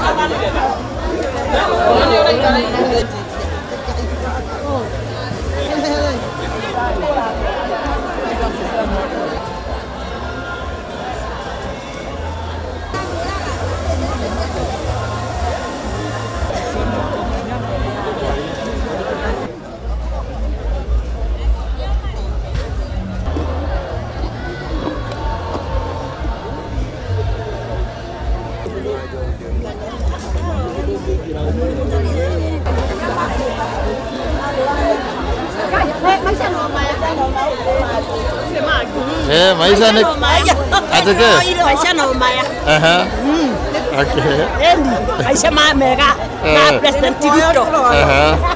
Maisha ni atake maisha na umaya okay maisha mega na president Ruto